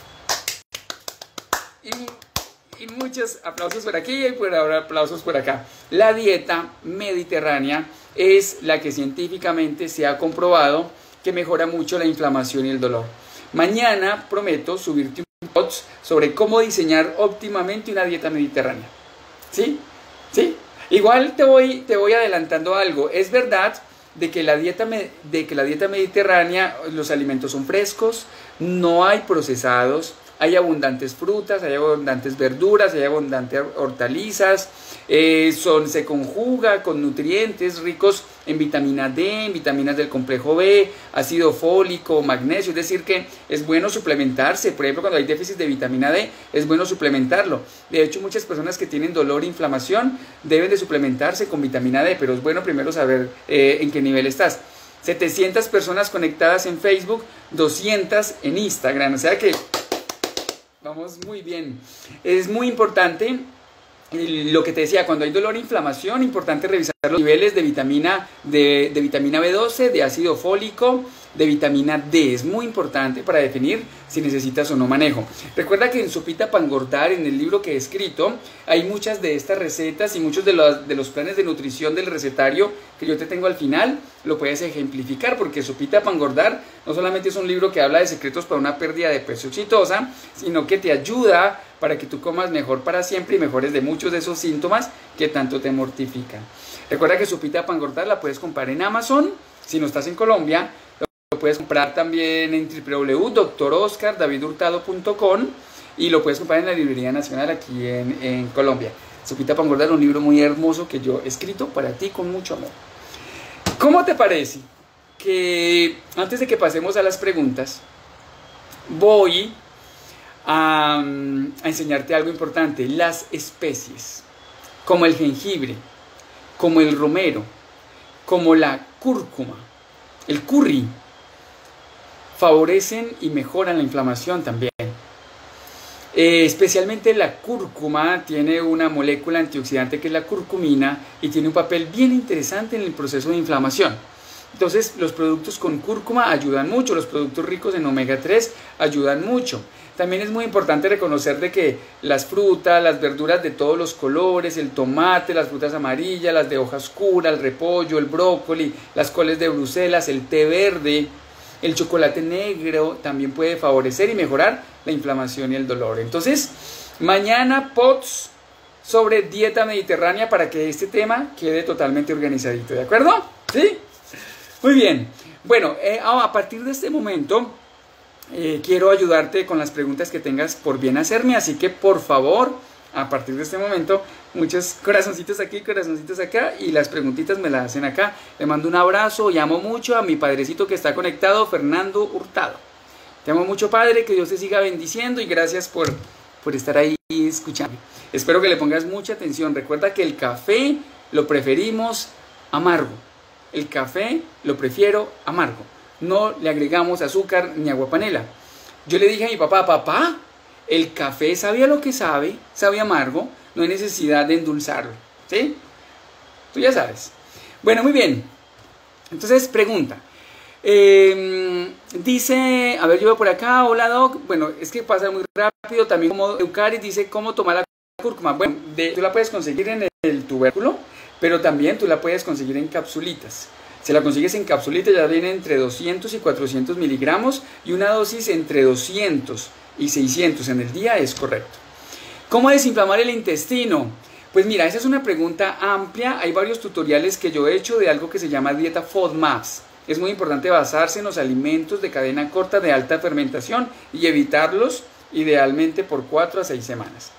Speaker 1: Y, y muchos aplausos por aquí y por ahora aplausos por acá. La dieta mediterránea es la que científicamente se ha comprobado que mejora mucho la inflamación y el dolor. Mañana prometo subirte un post sobre cómo diseñar óptimamente una dieta mediterránea. ¿Sí? ¿Sí? Igual te voy, te voy adelantando algo. Es verdad de que, la dieta, de que la dieta mediterránea, los alimentos son frescos, no hay procesados, hay abundantes frutas, hay abundantes verduras, hay abundantes hortalizas, eh, son, se conjuga con nutrientes ricos en vitamina D, en vitaminas del complejo B, ácido fólico, magnesio, es decir que es bueno suplementarse. Por ejemplo, cuando hay déficit de vitamina D, es bueno suplementarlo. De hecho, muchas personas que tienen dolor e inflamación deben de suplementarse con vitamina D, pero es bueno primero saber eh, en qué nivel estás. setecientas personas conectadas en Facebook, doscientas en Instagram, o sea que vamos muy bien. Es muy importante lo que te decía, cuando hay dolor e inflamación, importante revisar los niveles de vitamina, de, de vitamina B doce, de ácido fólico, de vitamina D. Es muy importante para definir si necesitas o no manejo. Recuerda que en Sopita para Engordar, en el libro que he escrito, hay muchas de estas recetas y muchos de los, de los planes de nutrición del recetario que yo te tengo al final, lo puedes ejemplificar, porque Sopita para Engordar no solamente es un libro que habla de secretos para una pérdida de peso exitosa, sino que te ayuda para que tú comas mejor para siempre y mejores de muchos de esos síntomas que tanto te mortifican. Recuerda que Sopita para Engordar la puedes comprar en Amazon, si no estás en Colombia. Lo puedes comprar también en w w w punto doctor oscar david hurtado punto com y lo puedes comprar en la Librería Nacional aquí en, en Colombia. Sopita para Engordar, un libro muy hermoso que yo he escrito para ti con mucho amor. ¿Cómo te parece que antes de que pasemos a las preguntas, voy a, a enseñarte algo importante? Las especies, como el jengibre, como el romero, como la cúrcuma, el curry, favorecen y mejoran la inflamación también. Eh, especialmente la cúrcuma tiene una molécula antioxidante que es la curcumina y tiene un papel bien interesante en el proceso de inflamación. Entonces los productos con cúrcuma ayudan mucho, los productos ricos en omega tres ayudan mucho. También es muy importante reconocer de que las frutas, las verduras de todos los colores, el tomate, las frutas amarillas, las de hoja oscura, el repollo, el brócoli, las coles de Bruselas, el té verde, el chocolate negro también puede favorecer y mejorar la inflamación y el dolor. Entonces, mañana pods sobre dieta mediterránea para que este tema quede totalmente organizadito, ¿de acuerdo? ¿Sí? Muy bien. Bueno, eh, a partir de este momento eh, quiero ayudarte con las preguntas que tengas por bien hacerme, así que por favor, a partir de este momento, muchos corazoncitos aquí, corazoncitos acá, y las preguntitas me las hacen acá. Le mando un abrazo y amo mucho a mi padrecito que está conectado, Fernando Hurtado. Te amo mucho, padre, que Dios te siga bendiciendo y gracias por, por estar ahí escuchando. Espero que le pongas mucha atención. Recuerda que el café lo preferimos amargo. El café lo prefiero amargo. No le agregamos azúcar ni agua panela. Yo le dije a mi papá, papá, el café sabe a lo que sabe, sabe amargo, no hay necesidad de endulzarlo, ¿sí? Tú ya sabes. Bueno, muy bien. Entonces, pregunta. Eh, dice, a ver, yo voy por acá, hola Doc. Bueno, es que pasa muy rápido. También como Eucaris dice, ¿cómo tomar la cúrcuma? Bueno, de, tú la puedes conseguir en el, el tubérculo, pero también tú la puedes conseguir en capsulitas. Si la consigues en capsulitas ya viene entre doscientos y cuatrocientos miligramos y una dosis entre doscientos y seiscientos en el día es correcto. ¿Cómo desinflamar el intestino? Pues mira, esa es una pregunta amplia. Hay varios tutoriales que yo he hecho de algo que se llama dieta FODMAPs. Es muy importante basarse en los alimentos de cadena corta de alta fermentación y evitarlos idealmente por cuatro a seis semanas.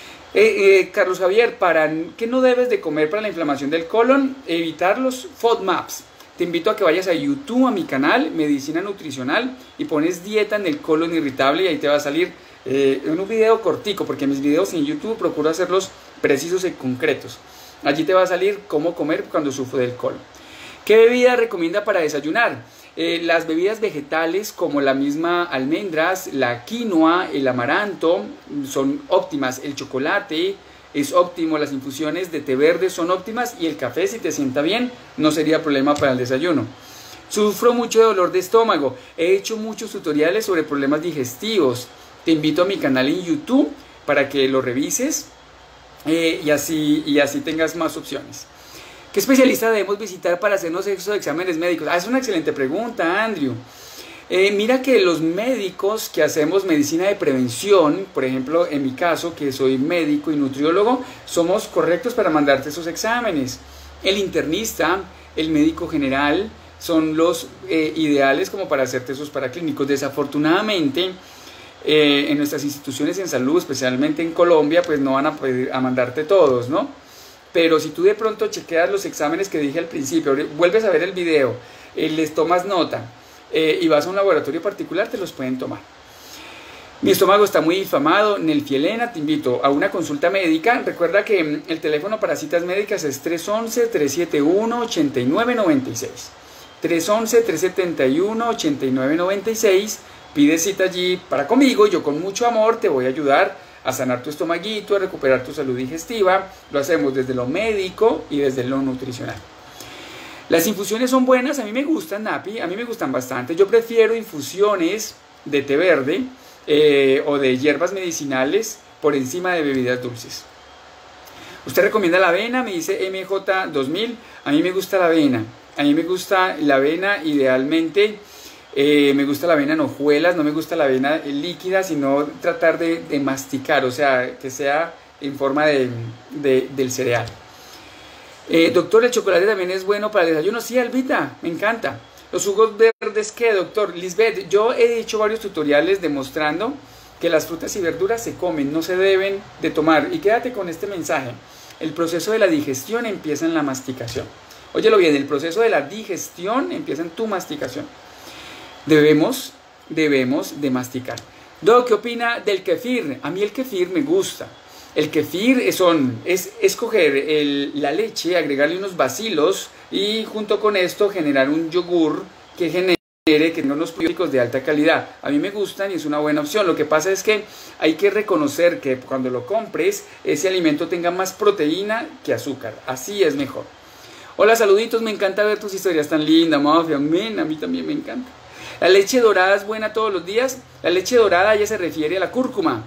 Speaker 1: Eh, eh, Carlos Javier, ¿para qué no debes de comer para la inflamación del colon? Evitar los FODMAPs. Te invito a que vayas a YouTube, a mi canal, Medicina Nutricional, y pones dieta en el colon irritable y ahí te va a salir eh, en un video cortico, porque mis videos en YouTube procuro hacerlos precisos y concretos. Allí te va a salir cómo comer cuando sufro del colon. ¿Qué bebida recomienda para desayunar? Eh, las bebidas vegetales como la misma almendras, la quinoa, el amaranto son óptimas. El chocolate es óptimo, las infusiones de té verde son óptimas y el café, si te sienta bien, no sería problema para el desayuno. Sufro mucho de dolor de estómago. He hecho muchos tutoriales sobre problemas digestivos. Te invito a mi canal en YouTube para que lo revises eh, y, así, y así tengas más opciones. ¿Qué especialista debemos visitar para hacernos esos exámenes médicos? Ah, es una excelente pregunta, Andrew. Eh, mira que los médicos que hacemos medicina de prevención, por ejemplo, en mi caso, que soy médico y nutriólogo, somos correctos para mandarte esos exámenes. El internista, el médico general, son los eh, ideales como para hacerte esos paraclínicos. Desafortunadamente, eh, en nuestras instituciones en salud, especialmente en Colombia, pues no van a poder a mandarte todos, ¿no? Pero si tú de pronto chequeas los exámenes que dije al principio, vuelves a ver el video, eh, les tomas nota eh, y vas a un laboratorio particular, te los pueden tomar. Mi estómago está muy inflamado, Nelfielena, te invito a una consulta médica. Recuerda que el teléfono para citas médicas es tres once, tres setenta y uno, ochenta y nueve noventa y seis. tres once, tres setenta y uno, ochenta y nueve noventa y seis. Pide cita allí para conmigo y yo con mucho amor te voy a ayudar a sanar tu estomaguito, a recuperar tu salud digestiva. Lo hacemos desde lo médico y desde lo nutricional. Las infusiones son buenas, a mí me gustan, Napi, a mí me gustan bastante. Yo prefiero infusiones de té verde eh, o de hierbas medicinales por encima de bebidas dulces. Usted recomienda la avena, me dice M J dos mil, a mí me gusta la avena, a mí me gusta la avena idealmente, eh, me gusta la avena en hojuelas, no me gusta la avena líquida, sino tratar de, de masticar, o sea, que sea en forma de, de, del cereal. Eh, doctor, ¿el chocolate también es bueno para el desayuno? Sí, Albita, me encanta. ¿Los jugos verdes qué, doctor? Lisbeth, yo he hecho varios tutoriales demostrando que las frutas y verduras se comen, no se deben de tomar. Y quédate con este mensaje. El proceso de la digestión empieza en la masticación. Óyelo bien, el proceso de la digestión empieza en tu masticación. Debemos, debemos de masticar. Doc, ¿qué opina del kefir? A mí el kefir me gusta. El kefir son, es escoger el, la leche, agregarle unos bacilos y junto con esto generar un yogur que genere que tenga unos probióticos de alta calidad. A mí me gustan y es una buena opción. Lo que pasa es que hay que reconocer que cuando lo compres, ese alimento tenga más proteína que azúcar. Así es mejor. Hola, saluditos, me encanta ver tus historias tan lindas, Mafia. Amén, a mí también me encanta. ¿La leche dorada es buena todos los días? La leche dorada ya se refiere a la cúrcuma.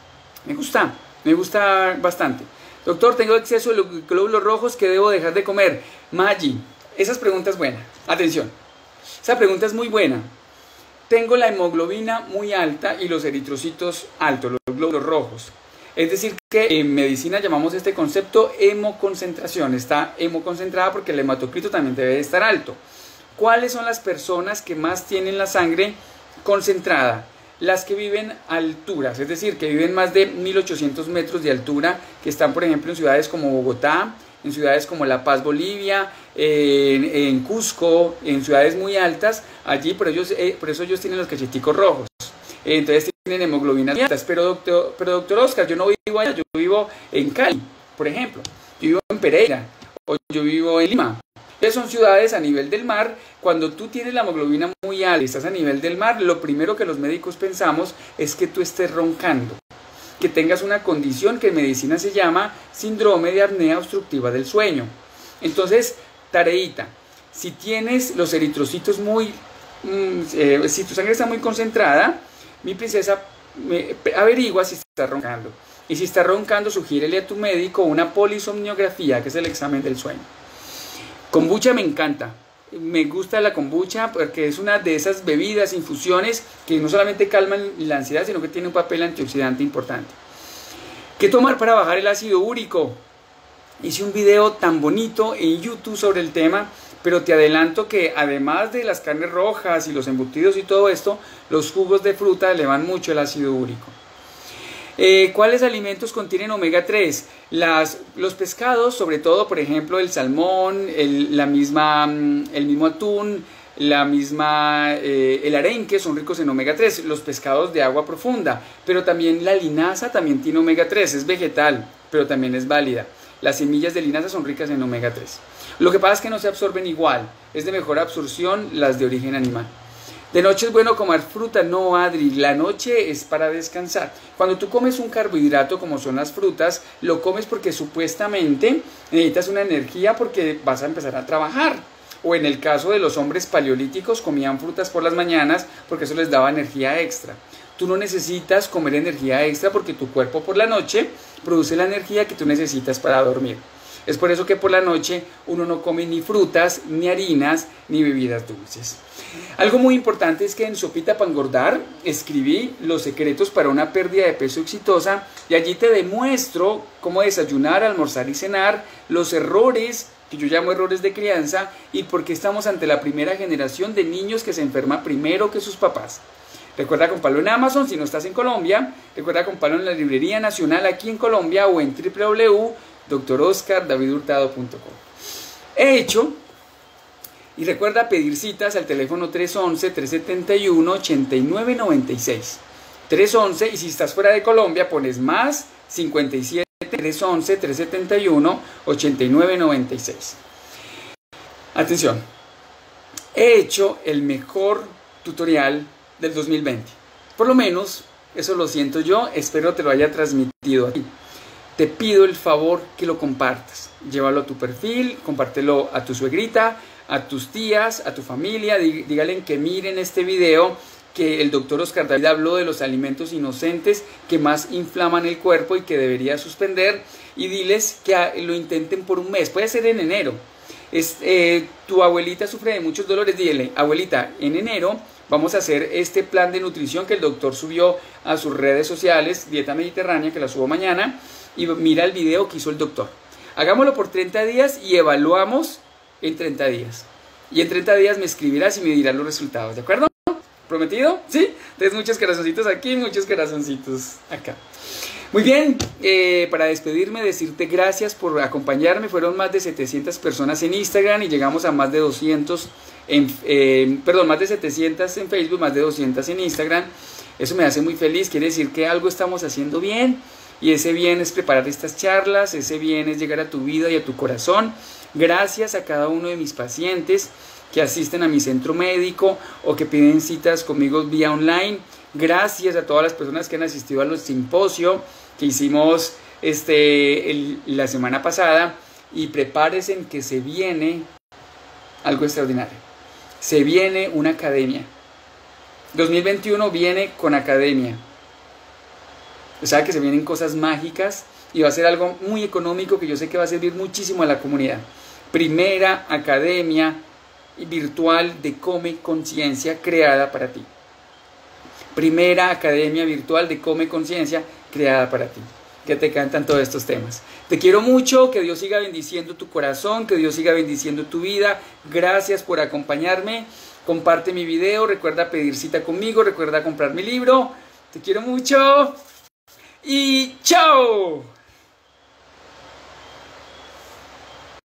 Speaker 1: Me gusta. Me gusta bastante. Doctor, tengo exceso de glóbulos rojos, ¿qué debo dejar de comer? Maggi, esa pregunta es buena. Atención, esa pregunta es muy buena. Tengo la hemoglobina muy alta y los eritrocitos altos, los glóbulos rojos. Es decir, que en medicina llamamos este concepto hemoconcentración. Está hemoconcentrada porque el hematocrito también debe estar alto. ¿Cuáles son las personas que más tienen la sangre concentrada? Las que viven a alturas, es decir, que viven más de mil ochocientos metros de altura, que están, por ejemplo, en ciudades como Bogotá, en ciudades como La Paz, Bolivia, en, en Cusco, en ciudades muy altas, allí por, ellos, eh, por eso ellos tienen los cacheticos rojos. Eh, entonces tienen hemoglobinas altas, pero doctor, pero doctor Oscar, yo no vivo allá, yo vivo en Cali, por ejemplo, yo vivo en Pereira, o yo vivo en Lima. Esas son ciudades a nivel del mar. Cuando tú tienes la hemoglobina muy alta y estás a nivel del mar, lo primero que los médicos pensamos es que tú estés roncando, que tengas una condición que en medicina se llama síndrome de apnea obstructiva del sueño. Entonces, tareita, si tienes los eritrocitos muy, mmm, eh, si tu sangre está muy concentrada, mi princesa, me, averigua si está roncando. Y si está roncando, sugiérele a tu médico una polisomniografía, que es el examen del sueño. Kombucha me encanta, me gusta la kombucha porque es una de esas bebidas, infusiones que no solamente calman la ansiedad, sino que tiene un papel antioxidante importante. ¿Qué tomar para bajar el ácido úrico? Hice un video tan bonito en YouTube sobre el tema, pero te adelanto que además de las carnes rojas y los embutidos y todo esto, los jugos de fruta elevan mucho el ácido úrico. Eh, ¿Cuáles alimentos contienen omega tres? Las, los pescados, sobre todo, por ejemplo, el salmón, el, la misma, el mismo atún, la misma, eh, el arenque son ricos en omega tres. Los pescados de agua profunda, pero también la linaza también tiene omega tres, es vegetal, pero también es válida. Las semillas de linaza son ricas en omega tres. Lo que pasa es que no se absorben igual, es de mejor absorción las de origen animal. De noche es bueno comer fruta, no, Adri, la noche es para descansar. Cuando tú comes un carbohidrato como son las frutas, lo comes porque supuestamente necesitas una energía porque vas a empezar a trabajar. O en el caso de los hombres paleolíticos comían frutas por las mañanas porque eso les daba energía extra. Tú no necesitas comer energía extra porque tu cuerpo por la noche produce la energía que tú necesitas para dormir. Es por eso que por la noche uno no come ni frutas, ni harinas, ni bebidas dulces. Algo muy importante es que en Sopita para Engordar escribí los secretos para una pérdida de peso exitosa y allí te demuestro cómo desayunar, almorzar y cenar, los errores que yo llamo errores de crianza y por qué estamos ante la primera generación de niños que se enferma primero que sus papás. Recuerda comprarlo en Amazon si no estás en Colombia, recuerda comprarlo en la Librería Nacional aquí en Colombia o en w w w punto doctor oscar david hurtado punto com. He hecho, y recuerda pedir citas al teléfono tres once, tres setenta y uno, ochenta y nueve noventa y seis. tres once, y si estás fuera de Colombia pones más cincuenta y siete, tres once, tres setenta y uno, ochenta y nueve noventa y seis. Atención, he hecho el mejor tutorial del dos mil veinte. Por lo menos, eso lo siento yo, espero te lo haya transmitido aquí. Te pido el favor que lo compartas. Llévalo a tu perfil, compártelo a tu suegrita, a tus tías, a tu familia, dí, díganle que miren este video, que el doctor Oscar David habló de los alimentos inocentes que más inflaman el cuerpo y que debería suspender, y diles que lo intenten por un mes, puede ser en enero. Es, eh, tu abuelita sufre de muchos dolores, dile, abuelita, en enero vamos a hacer este plan de nutrición que el doctor subió a sus redes sociales, Dieta Mediterránea, que la subo mañana, y mira el video que hizo el doctor. Hagámoslo por treinta días y evaluamos en treinta días. Y en treinta días me escribirás y me dirás los resultados, ¿de acuerdo? ¿Prometido? ¿Sí? Entonces muchos corazoncitos aquí, muchos corazoncitos acá. Muy bien, eh, para despedirme, decirte gracias por acompañarme. Fueron más de setecientas personas en Instagram y llegamos a más de doscientos, en, eh, perdón, más de setecientas en Facebook, más de doscientas en Instagram. Eso me hace muy feliz, quiere decir que algo estamos haciendo bien, y ese bien es preparar estas charlas, ese bien es llegar a tu vida y a tu corazón. Gracias a cada uno de mis pacientes que asisten a mi centro médico o que piden citas conmigo vía online. Gracias a todas las personas que han asistido a los simposios que hicimos este, el, la semana pasada, y prepárense que se viene algo extraordinario. Se viene una academia. dos mil veintiuno viene con academia. O sea que se vienen cosas mágicas y va a ser algo muy económico que yo sé que va a servir muchísimo a la comunidad. Primera academia virtual de Come Conciencia creada para ti. Primera academia virtual de Come Conciencia creada para ti, que te cantan todos estos temas. Te quiero mucho, que Dios siga bendiciendo tu corazón, que Dios siga bendiciendo tu vida. Gracias por acompañarme. Comparte mi video, recuerda pedir cita conmigo, recuerda comprar mi libro. Te quiero mucho y ¡chao!